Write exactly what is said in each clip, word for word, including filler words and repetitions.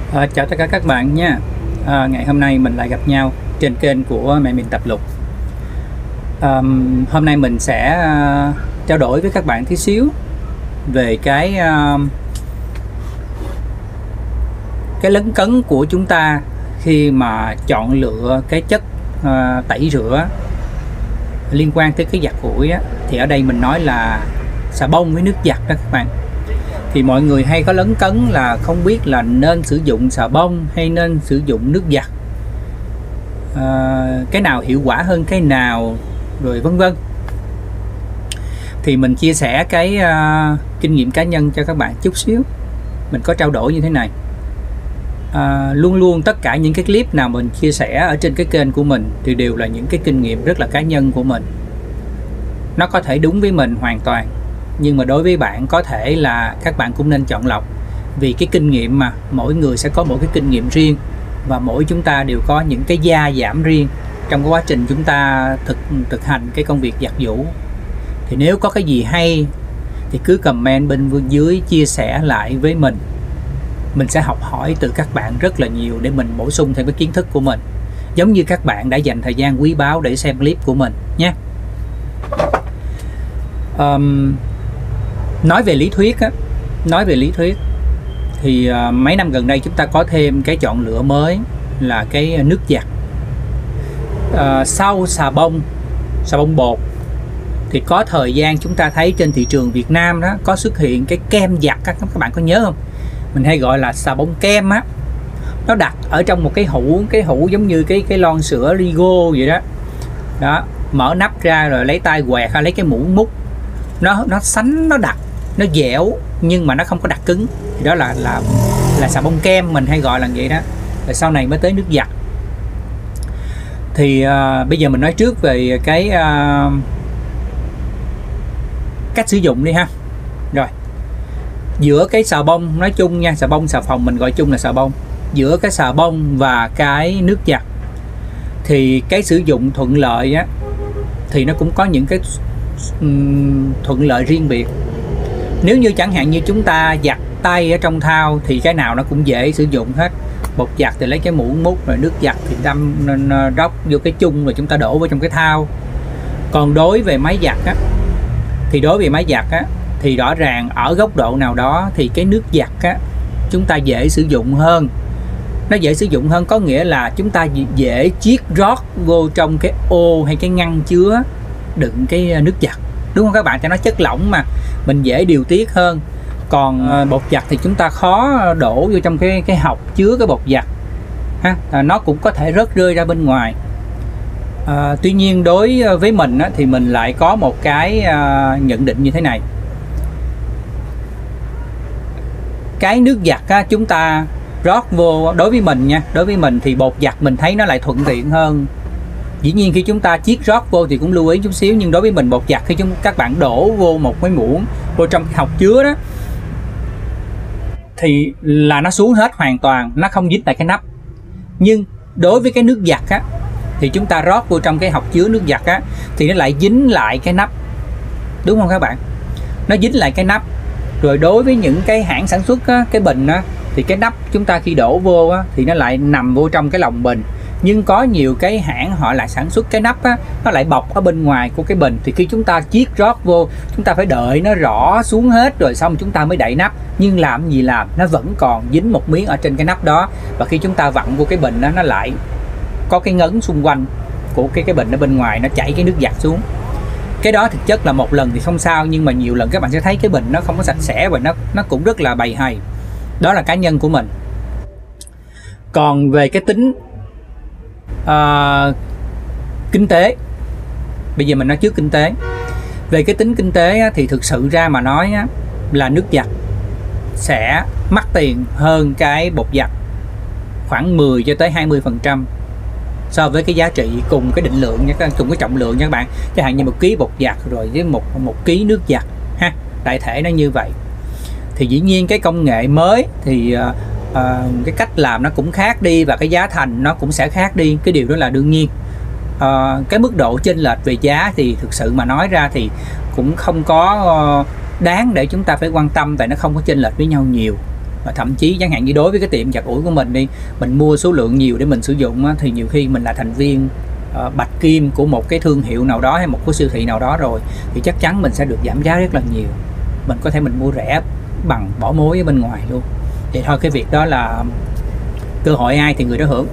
À, chào tất cả các bạn nha. À, ngày hôm nay mình lại gặp nhau trên kênh của Mẹ Mình Tập Lục. À, hôm nay mình sẽ uh, trao đổi với các bạn tí xíu về cái uh, cái lấn cấn của chúng ta khi mà chọn lựa cái chất uh, tẩy rửa liên quan tới cái giặt ủi á. Thì ở đây mình nói là xà bông với nước giặt đó các bạn. Thì mọi người hay có lấn cấn là không biết là nên sử dụng xà bông hay nên sử dụng nước giặt, à, cái nào hiệu quả hơn cái nào, rồi vân vân. Thì mình chia sẻ cái uh, kinh nghiệm cá nhân cho các bạn chút xíu. Mình có trao đổi như thế này. À, luôn luôn tất cả những cái clip nào mình chia sẻ ở trên cái kênh của mình thì đều là những cái kinh nghiệm rất là cá nhân của mình. Nó có thể đúng với mình hoàn toàn, nhưng mà đối với bạn có thể là các bạn cũng nên chọn lọc. Vì cái kinh nghiệm mà mỗi người sẽ có một cái kinh nghiệm riêng, và mỗi chúng ta đều có những cái gia giảm riêng trong cái quá trình chúng ta thực thực hành cái công việc giặt giũ. Thì nếu có cái gì hay thì cứ comment bên dưới chia sẻ lại với mình. Mình sẽ học hỏi từ các bạn rất là nhiều để mình bổ sung thêm cái kiến thức của mình, giống như các bạn đã dành thời gian quý báu để xem clip của mình nhé. Um, nói về lý thuyết á, nói về lý thuyết thì uh, mấy năm gần đây chúng ta có thêm cái chọn lựa mới là cái nước giặt. Uh, sau xà bông, xà bông bột thì có thời gian chúng ta thấy trên thị trường Việt Nam đó có xuất hiện cái kem giặt các các bạn có nhớ không? Mình hay gọi là xà bông kem á. Nó đặt ở trong một cái hũ, cái hũ giống như cái cái lon sữa Rigo vậy đó. Đó, mở nắp ra rồi lấy tay quẹt hay lấy cái muỗng múc. Nó nó sánh, nó đặc, nó dẻo nhưng mà nó không có đặc cứng. Thì đó là là là xà bông kem, mình hay gọi là vậy đó. Rồi sau này mới tới nước giặt. Thì uh, bây giờ mình nói trước về cái uh, cách sử dụng đi ha. Rồi, giữa cái xà bông, nói chung nha, xà bông xà phòng mình gọi chung là xà bông. Giữa cái xà bông và cái nước giặt thì cái sử dụng thuận lợi á, thì nó cũng có những cái um, thuận lợi riêng biệt. Nếu như chẳng hạn như chúng ta giặt tay ở trong thau thì cái nào nó cũng dễ sử dụng hết. Bột giặt thì lấy cái muỗng múc, rồi nước giặt thì đâm rót vô cái chung rồi chúng ta đổ vào trong cái thau. Còn đối về máy giặt á, thì đối với máy giặt á, thì rõ ràng ở góc độ nào đó thì cái nước giặt á, chúng ta dễ sử dụng hơn. Nó dễ sử dụng hơn có nghĩa là chúng ta dễ chiết rót vô trong cái ô hay cái ngăn chứa đựng cái nước giặt, đúng không các bạn? Cho nó chất lỏng mà, mình dễ điều tiết hơn. Còn bột giặt thì chúng ta khó đổ vô trong cái cái hộc chứa cái bột giặt ha, à, nó cũng có thể rớt rơi ra bên ngoài. À, tuy nhiên đối với mình á, thì mình lại có một cái à, nhận định như thế này. Cái nước giặt á, chúng ta rót vô, đối với mình nha, đối với mình thì bột giặt mình thấy nó lại thuận tiện hơn. Dĩ nhiên khi chúng ta chiết rót vô thì cũng lưu ý chút xíu, nhưng đối với mình bột giặt khi chúng các bạn đổ vô một cái muỗng vô trong cái hộc chứa đó thì là nó xuống hết hoàn toàn, nó không dính tại cái nắp. Nhưng đối với cái nước giặt á, thì chúng ta rót vô trong cái hộc chứa nước giặt á, thì nó lại dính lại cái nắp, đúng không các bạn? Nó dính lại cái nắp. Rồi đối với những cái hãng sản xuất á, cái bình á, thì cái nắp chúng ta khi đổ vô á, thì nó lại nằm vô trong cái lòng bình. Nhưng có nhiều cái hãng họ lại sản xuất cái nắp á, nó lại bọc ở bên ngoài của cái bình. Thì khi chúng ta chiết rót vô, chúng ta phải đợi nó rõ xuống hết rồi xong chúng ta mới đậy nắp. Nhưng làm gì làm, nó vẫn còn dính một miếng ở trên cái nắp đó. Và khi chúng ta vặn vô cái bình đó, nó lại có cái ngấn xung quanh của cái cái bình ở bên ngoài, nó chảy cái nước giặt xuống. Cái đó thực chất là một lần thì không sao, nhưng mà nhiều lần các bạn sẽ thấy cái bình nó không có sạch sẽ và nó nó cũng rất là bầy hầy. Đó là cá nhân của mình. Còn về cái tính uh, kinh tế, bây giờ mình nói trước kinh tế. Về cái tính kinh tế á, thì thực sự ra mà nói á, là nước giặt sẽ mắc tiền hơn cái bột giặt khoảng mười cho tới hai mươi phần trăm so với cái giá trị cùng cái định lượng nha, cùng cái trọng lượng nha các bạn. Chẳng hạn như một ký bột giặt rồi với một một ký nước giặt ha, đại thể nó như vậy. Thì dĩ nhiên cái công nghệ mới thì uh, uh, cái cách làm nó cũng khác đi và cái giá thành nó cũng sẽ khác đi, cái điều đó là đương nhiên. Uh, cái mức độ chênh lệch về giá thì thực sự mà nói ra thì cũng không có uh, đáng để chúng ta phải quan tâm, tại nó không có chênh lệch với nhau nhiều. Và thậm chí chẳng hạn như đối với cái tiệm giặt ủi của mình đi, mình mua số lượng nhiều để mình sử dụng á, thì nhiều khi mình là thành viên uh, bạch kim của một cái thương hiệu nào đó hay một cái siêu thị nào đó rồi, thì chắc chắn mình sẽ được giảm giá rất là nhiều. Mình có thể mình mua rẻ bằng bỏ mối ở bên ngoài luôn. Thì thôi, cái việc đó là cơ hội ai thì người đó hưởng.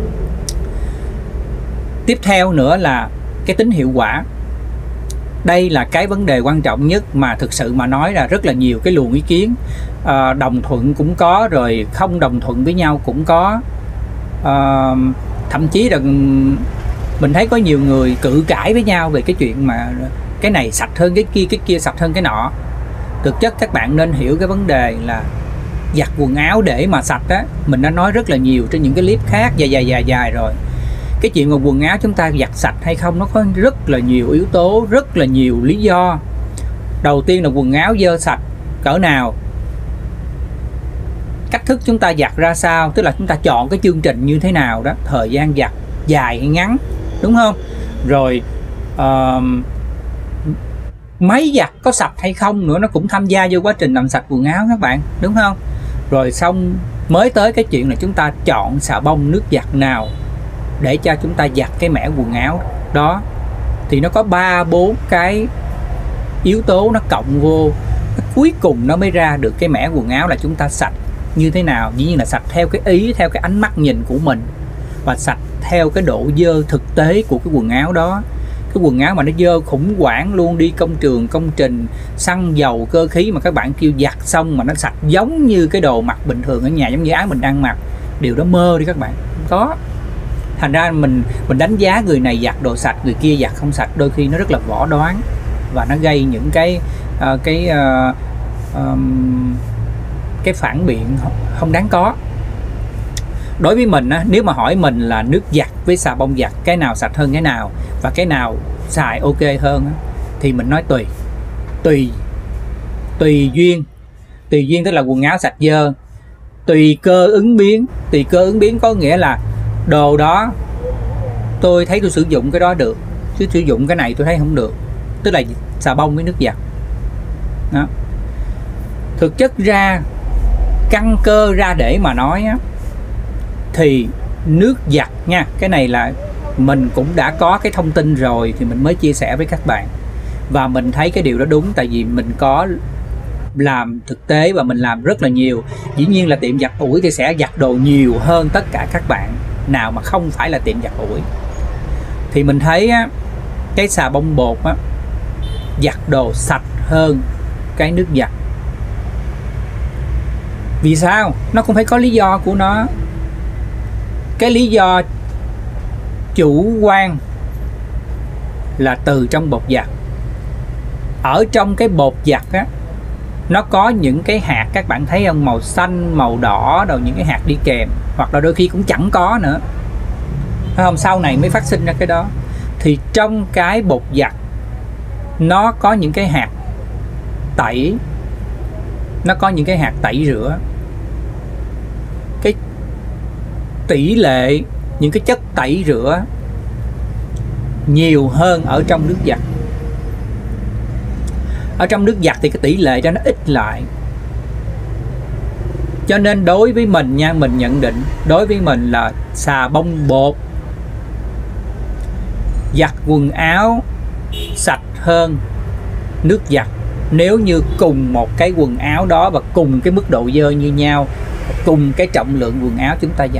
Tiếp theo nữa là cái tính hiệu quả. Đây là cái vấn đề quan trọng nhất mà thực sự mà nói là rất là nhiều cái luồng ý kiến, à, đồng thuận cũng có, rồi không đồng thuận với nhau cũng có, à, thậm chí là mình thấy có nhiều người cự cãi với nhau về cái chuyện mà cái này sạch hơn cái kia, cái kia sạch hơn cái nọ. Thực chất các bạn nên hiểu cái vấn đề là giặt quần áo để mà sạch á, mình đã nói rất là nhiều trên những cái clip khác dài dài dài dài rồi. Cái chuyện mà quần áo chúng ta giặt sạch hay không nó có rất là nhiều yếu tố, rất là nhiều lý do. Đầu tiên là quần áo dơ sạch cỡ nào, cách thức chúng ta giặt ra sao, tức là chúng ta chọn cái chương trình như thế nào đó, thời gian giặt dài hay ngắn, đúng không? Rồi uh, máy giặt có sạch hay không nữa, nó cũng tham gia vô quá trình làm sạch quần áo các bạn, đúng không? Rồi xong mới tới cái chuyện là chúng ta chọn xà bông nước giặt nào để cho chúng giặt cái mẻ quần áo đó. Thì nó có ba bốn cái yếu tố nó cộng vô, cuối cùng nó mới ra được cái mẻ quần áo là chúng ta sạch như thế nào. Dĩ nhiên là sạch theo cái ý, theo cái ánh mắt nhìn của mình, và sạch theo cái độ dơ thực tế của cái quần áo đó. Cái quần áo mà nó dơ khủng hoảng luôn, đi công trường, công trình, xăng dầu, cơ khí mà các bạn kêu giặt xong mà nó sạch giống như cái đồ mặc bình thường ở nhà, giống như áo mình đang mặc, điều đó mơ đi các bạn, không có. Thành ra mình mình đánh giá người này giặt đồ sạch, người kia giặt không sạch, đôi khi nó rất là võ đoán và nó gây những cái uh, cái uh, um, cái phản biện không đáng có. Đối với mình á, nếu mà hỏi mình là nước giặt với xà bông giặt cái nào sạch hơn cái nào và cái nào xài ok hơn á, thì mình nói tùy tùy tùy duyên. Tùy duyên tức là quần áo sạch dơ, tùy cơ ứng biến. Tùy cơ ứng biến có nghĩa là đồ đó tôi thấy tôi sử dụng cái đó được, chứ sử dụng cái này tôi thấy không được, tức là xà bông với nước giặt đó. Thực chất ra, căn cơ ra để mà nói á, thì nước giặt nha, cái này là mình cũng đã có cái thông tin rồi thì mình mới chia sẻ với các bạn, và mình thấy cái điều đó đúng, tại vì mình có làm thực tế và mình làm rất là nhiều. Dĩ nhiên là tiệm giặt ủi thì sẽ giặt đồ nhiều hơn tất cả các bạn nào mà không phải là tiệm giặt ủi. Thì mình thấy á, cái xà bông bột á, giặt đồ sạch hơn cái nước giặt. Vì sao? Nó cũng phải có lý do của nó. Cái lý do chủ quan là từ trong bột giặt. Ở trong cái bột giặt á, nó có những cái hạt, các bạn thấy không, màu xanh, màu đỏ, rồi những cái hạt đi kèm, hoặc là đôi khi cũng chẳng có nữa, phải không? Sau này mới phát sinh ra cái đó. Thì trong cái bột giặt nó có những cái hạt tẩy, nó có những cái hạt tẩy rửa. Cái tỷ lệ những cái chất tẩy rửa nhiều hơn ở trong nước giặt. Ở trong nước giặt thì cái tỷ lệ cho nó ít lại. Cho nên đối với mình nha, mình nhận định đối với mình là xà bông bột giặt quần áo sạch hơn nước giặt. Nếu như cùng một cái quần áo đó và cùng cái mức độ dơ như nhau, cùng cái trọng lượng quần áo chúng ta giặt.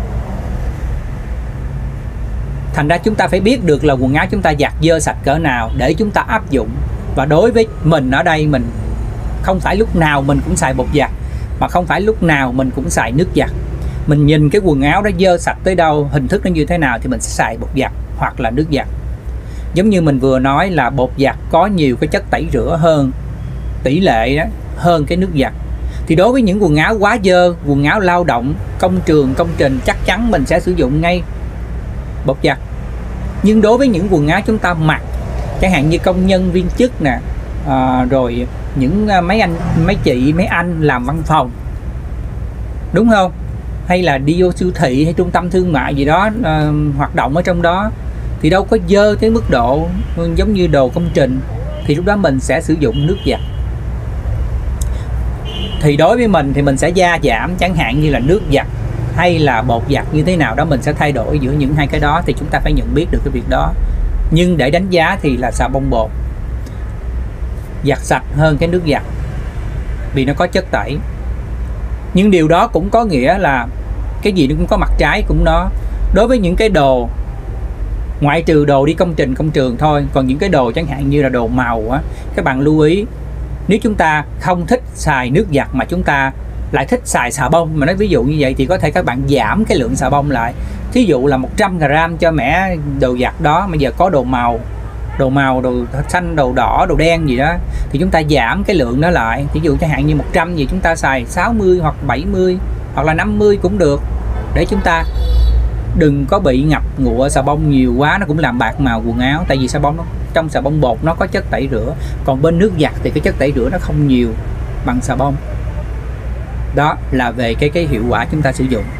Thành ra chúng ta phải biết được là quần áo chúng ta giặt dơ sạch cỡ nào để chúng ta áp dụng. Và đối với mình ở đây, mình không phải lúc nào mình cũng xài bột giặt, mà không phải lúc nào mình cũng xài nước giặt. Mình nhìn cái quần áo đó dơ sạch tới đâu, hình thức nó như thế nào thì mình sẽ xài bột giặt hoặc là nước giặt. Giống như mình vừa nói là bột giặt có nhiều cái chất tẩy rửa hơn, tỷ lệ đó hơn cái nước giặt. Thì đối với những quần áo quá dơ, quần áo lao động, công trường, công trình, chắc chắn mình sẽ sử dụng ngay bột giặt. Nhưng đối với những quần áo chúng ta mặc, chẳng hạn như công nhân viên chức nè, à, rồi những mấy anh, mấy chị, mấy anh làm văn phòng, đúng không? Hay là đi vô siêu thị hay trung tâm thương mại gì đó, à, hoạt động ở trong đó, thì đâu có dơ tới mức độ giống như đồ công trình, thì lúc đó mình sẽ sử dụng nước giặt. Thì đối với mình thì mình sẽ gia giảm, chẳng hạn như là nước giặt hay là bột giặt như thế nào đó, mình sẽ thay đổi giữa những hai cái đó, thì chúng ta phải nhận biết được cái việc đó. Nhưng để đánh giá thì là xà bông bột giặt sạch hơn cái nước giặt vì nó có chất tẩy. Nhưng điều đó cũng có nghĩa là cái gì nó cũng có mặt trái cũng nó. Đối với những cái đồ, ngoại trừ đồ đi công trình công trường thôi, còn những cái đồ chẳng hạn như là đồ màu á, các bạn lưu ý, nếu chúng ta không thích xài nước giặt mà chúng ta lại thích xài xà bông, mà nói ví dụ như vậy, thì có thể các bạn giảm cái lượng xà bông lại. Thí dụ là một trăm gam cho mẻ đồ giặt đó, mà giờ có đồ màu, đồ màu, đồ xanh, đồ đỏ, đồ đen gì đó, thì chúng ta giảm cái lượng đó lại. Thí dụ chẳng hạn như một trăm gì chúng ta xài sáu mươi hoặc bảy mươi hoặc là năm mươi cũng được, để chúng ta đừng có bị ngập ngụa xà bông nhiều quá, nó cũng làm bạc màu quần áo. Tại vì xà bông nó, trong xà bông bột nó có chất tẩy rửa, còn bên nước giặt thì cái chất tẩy rửa nó không nhiều bằng xà bông. Đó là về cái cái hiệu quả chúng ta sử dụng.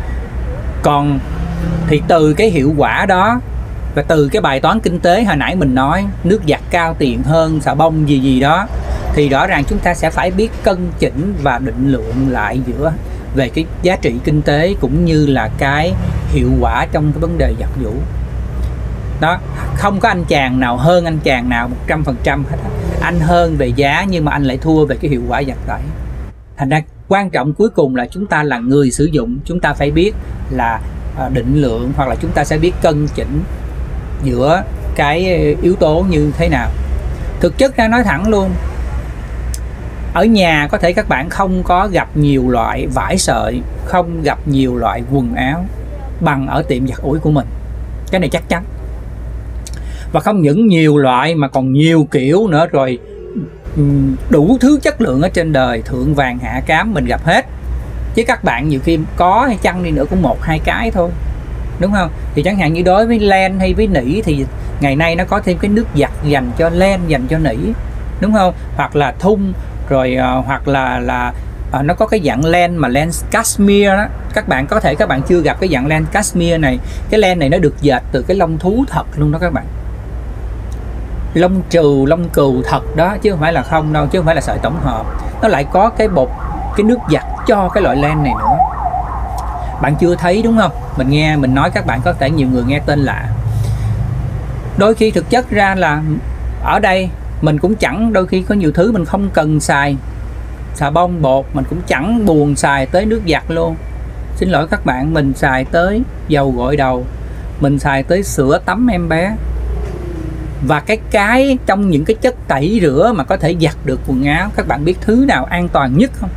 Còn thì từ cái hiệu quả đó và từ cái bài toán kinh tế hồi nãy mình nói, nước giặt cao tiền hơn xà bông gì gì đó, thì rõ ràng chúng ta sẽ phải biết cân chỉnh và định lượng lại giữa về cái giá trị kinh tế cũng như là cái hiệu quả trong cái vấn đề giặt giũ. Đó, không có anh chàng nào hơn anh chàng nào một trăm phần trăm hết. Anh hơn về giá nhưng mà anh lại thua về cái hiệu quả giặt tẩy. Thành ra quan trọng cuối cùng là chúng ta là người sử dụng, chúng ta phải biết là định lượng, hoặc là chúng ta sẽ biết cân chỉnh giữa cái yếu tố như thế nào. Thực chất ra nói thẳng luôn, ở nhà có thể các bạn không có gặp nhiều loại vải sợi, không gặp nhiều loại quần áo bằng ở tiệm giặt ủi của mình, cái này chắc chắn. Và không những nhiều loại mà còn nhiều kiểu nữa, rồi đủ thứ chất lượng ở trên đời, thượng vàng hạ cám mình gặp hết. Chứ các bạn nhiều khi có hay chăng đi nữa cũng một hai cái thôi, đúng không? Thì chẳng hạn như đối với len hay với nỉ thì ngày nay nó có thêm cái nước giặt dành cho len, dành cho nỉ, đúng không? Hoặc là thun, rồi uh, hoặc là là uh, nó có cái dạng len mà len cashmere đó. Các bạn có thể các bạn chưa gặp cái dạng len cashmere này. Cái len này nó được dệt từ cái lông thú thật luôn đó các bạn, lông trừ, lông cừu thật đó, chứ không phải là không đâu, chứ không phải là sợi tổng hợp. Nó lại có cái bột, cái nước giặt cho cái loại len này nữa. Bạn chưa thấy đúng không? Mình nghe, mình nói các bạn có thể nhiều người nghe tên lạ. Đôi khi thực chất ra là ở đây mình cũng chẳng, đôi khi có nhiều thứ mình không cần xài xà bông bột, mình cũng chẳng buồn xài tới nước giặt luôn. Xin lỗi các bạn, mình xài tới dầu gội đầu, mình xài tới sữa tắm em bé. Và cái cái trong những cái chất tẩy rửa mà có thể giặt được quần áo, các bạn biết thứ nào an toàn nhất không?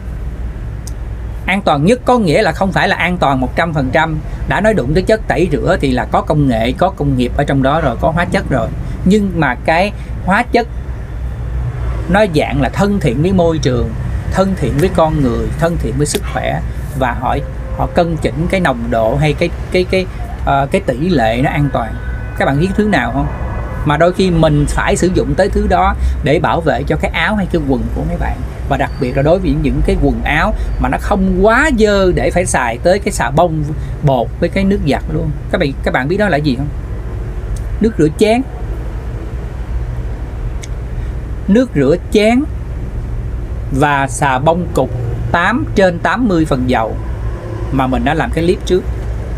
An toàn nhất có nghĩa là không phải là an toàn một trăm phần trăm. Đã nói đụng tới chất tẩy rửa thì là có công nghệ, có công nghiệp ở trong đó rồi, có hóa chất rồi. Nhưng mà cái hóa chất nó dạng là thân thiện với môi trường, thân thiện với con người, thân thiện với sức khỏe, và họ họ cân chỉnh cái nồng độ hay cái cái cái uh, cái tỷ lệ nó an toàn. Các bạn biết thứ nào không? Mà đôi khi mình phải sử dụng tới thứ đó để bảo vệ cho cái áo hay cái quần của mấy bạn. Và đặc biệt là đối với những cái quần áo mà nó không quá dơ để phải xài tới cái xà bông bột với cái nước giặt luôn. Các bạn các bạn biết đó là gì không? Nước rửa chén. Nước rửa chén và xà bông cục tám trên tám mươi phần dầu mà mình đã làm cái clip trước.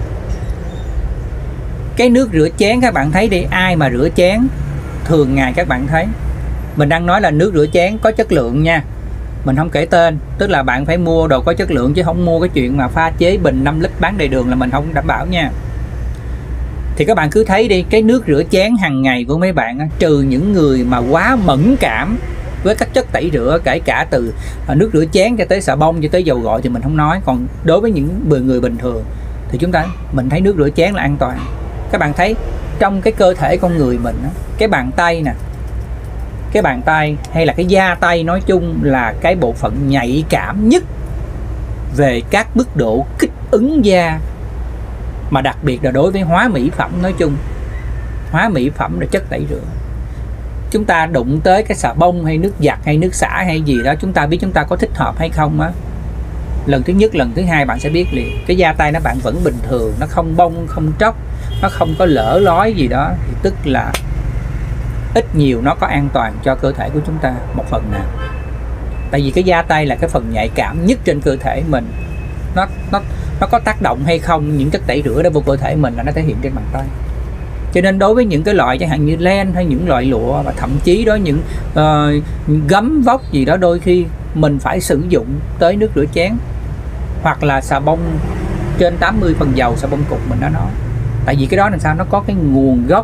Cái nước rửa chén các bạn thấy đi, ai mà rửa chén thường ngày các bạn thấy, mình đang nói là nước rửa chén có chất lượng nha, mình không kể tên, tức là bạn phải mua đồ có chất lượng chứ không mua cái chuyện mà pha chế bình năm lít bán đầy đường là mình không đảm bảo nha. Thì các bạn cứ thấy đi, cái nước rửa chén hàng ngày của mấy bạn, trừ những người mà quá mẫn cảm với các chất tẩy rửa, kể cả từ nước rửa chén cho tới xà bông cho tới dầu gội thì mình không nói, còn đối với những người bình thường thì chúng ta mình thấy nước rửa chén là an toàn. Các bạn thấy trong cái cơ thể con người mình, cái bàn tay nè, cái bàn tay hay là cái da tay nói chung là cái bộ phận nhạy cảm nhất về các mức độ kích ứng da, mà đặc biệt là đối với hóa mỹ phẩm nói chung. Hóa mỹ phẩm là chất tẩy rửa. Chúng ta đụng tới cái xà bông hay nước giặt hay nước xả hay gì đó, chúng ta biết chúng ta có thích hợp hay không á. Lần thứ nhất, lần thứ hai bạn sẽ biết liền. Cái da tay nó bạn vẫn bình thường, nó không bong, không tróc, nó không có lở lói gì đó, thì tức là ít nhiều nó có an toàn cho cơ thể của chúng ta một phần nào. Tại vì cái da tay là cái phần nhạy cảm nhất trên cơ thể mình, nó nó nó có tác động hay không, những chất tẩy rửa đã vô cơ thể mình là nó thể hiện trên bàn tay. Cho nên đối với những cái loại chẳng hạn như len hay những loại lụa, và thậm chí đó những uh, gấm vóc gì đó, đôi khi mình phải sử dụng tới nước rửa chén hoặc là xà bông trên tám mươi phần dầu, xà bông cục mình đã nói. Tại vì cái đó làm sao nó có cái nguồn gốc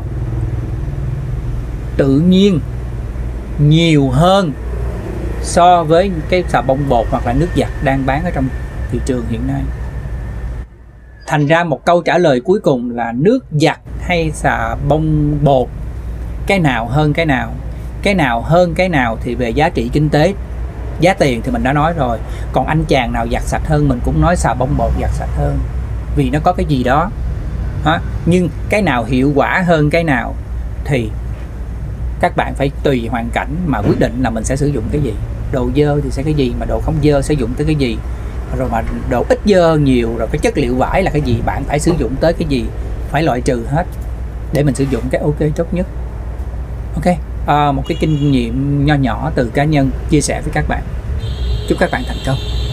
tự nhiên nhiều hơn so với cái xà bông bột hoặc là nước giặt đang bán ở trong thị trường hiện nay. Thành ra một câu trả lời cuối cùng là nước giặt hay xà bông bột, cái nào hơn cái nào? Cái nào hơn cái nào thì về giá trị kinh tế, giá tiền thì mình đã nói rồi. Còn anh chàng nào giặt sạch hơn mình cũng nói xà bông bột giặt sạch hơn, vì nó có cái gì đó. Đó. Nhưng cái nào hiệu quả hơn cái nào thì các bạn phải tùy hoàn cảnh mà quyết định là mình sẽ sử dụng cái gì. Đồ dơ thì sẽ cái gì, mà đồ không dơ sử dụng tới cái gì, rồi mà đồ ít dơ nhiều, rồi cái chất liệu vải là cái gì, bạn phải sử dụng tới cái gì, phải loại trừ hết để mình sử dụng cái ok tốt nhất. Ok, à, một cái kinh nghiệm nho nhỏ từ cá nhân chia sẻ với các bạn. Chúc các bạn thành công.